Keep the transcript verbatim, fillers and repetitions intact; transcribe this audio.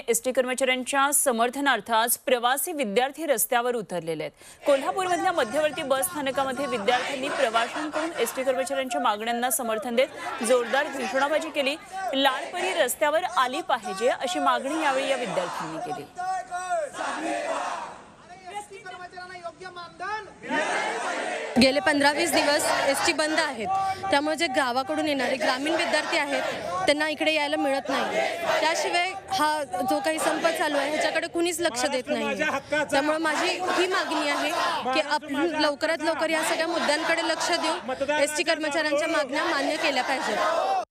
ST कर्मचाऱ्यांच्या समर्थनार्थ आज प्रवासी विद्यार्थी रस्त्यावर उतरलेले आहेत। कोल्हापूरमधल्या मध्यवर्ती बस स्थानकामध्ये विद्यार्थ्यांनी प्रवाशांकडून एसटी कर्मचाऱ्यांच्या मागण्यांना समर्थन देत जोरदार घोषणाबाजी केली। लालपरी रस्त्यावर आली पाहिजे अशी मागणी यावेळी या विद्यार्थ्यांनी केली। गेले पंधरा वीस दिवस एसटी बंद आहेत, त्यामुळे जे गावाकडून येणारे ग्रामीण विद्यार्थी आहेत त्यांना इकडे यायला मिळत नाही। त्याशिवाय हा जो काही संप चालू आहे ह्याच्याकडे कुणीच लक्ष देत नाही। त्यामुळे माझी ही मागणी आहे की आपण लवकरात लवकर या सगळ्या मुद्द्यांकडे लक्ष देऊन एसटी कर्मचाऱ्यांच्या मागण्या मान्य केल्या पाहिजेत।